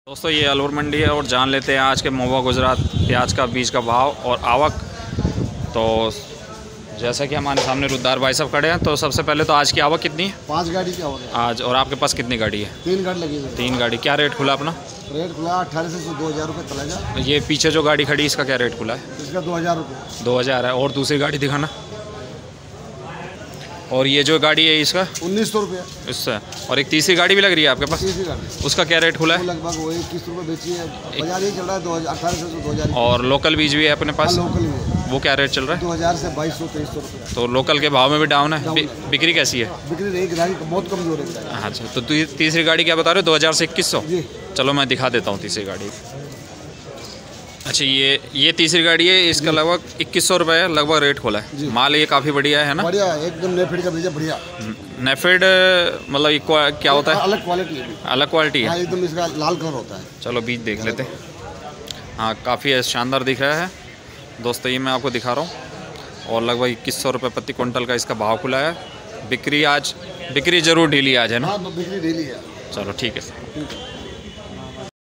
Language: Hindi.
दोस्तों ये अलवर मंडी है और जान लेते हैं आज के महुआ गुजरात प्याज का बीज का भाव और आवक। तो जैसा कि हमारे सामने रुद्दार भाई साहब खड़े हैं, तो सबसे पहले तो आज की आवक कितनी है? 5 गाड़ी की आवक है आज। और आपके पास कितनी गाड़ी है? 3 गाड़ी लगी है। 3 गाड़ी। क्या रेट खुला अपना? रेट खुला 1800 से 2000 रुपये चलेगा। ये पीछे जो गाड़ी खड़ी इसका क्या रेट खुला है? इसका 2000 रुपये। 2000 है। और दूसरी गाड़ी दिखाना। और ये जो गाड़ी है इसका 1900 रुपये इससे। और एक तीसरी गाड़ी भी लग रही है आपके पास? तीसरी गाड़ी उसका क्या रेट खुला है? लगभग वही 21 रुपये बेची है। बाजार ही चल रहा है 1800 से 2000। और लोकल बीज भी है अपने पास? लोकल में वो क्या रेट चल रहा है? 2000 से 2200 2300 रुपये। तो लोकल के भाव में भी डाउन है। बिक्री कैसी है? बिक्री नहीं, ग्राहक बहुत कमजोर है। अच्छा, तो तीसरी गाड़ी क्या बता रहे हो? 2000 से 2100? जी। चलो मैं दिखा देता हूँ तीसरी गाड़ी। अच्छा, ये तीसरी गाड़ी है, इसका लगभग 2100 रुपये है लगभग रेट खोला है। माल ये काफ़ी बढ़िया है ना? बढ़िया, एकदम नेफेड का भेजा बढ़िया। नेफेड मतलब क्या होता है? अलग क्वालिटी है। अलग क्वालिटी है? एकदम इसका लाल कलर होता है। चलो बीज देख लेते हैं। हाँ, काफ़ी शानदार दिख रहा है दोस्तों। ये मैं आपको दिखा रहा हूँ। और लगभग 2100 रुपये प्रति क्विंटल का इसका भाव खुला है। बिक्री ज़रूर ढीली आज है ना? हाँ, बिक्री ढीली है। चलो ठीक है सर।